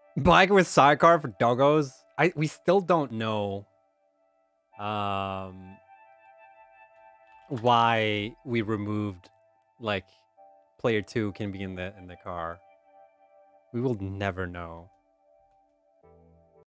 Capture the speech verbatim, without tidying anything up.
Bike with sidecar for Doggos. I we still don't know um why we removed like player two can be in the in the car. We will never know.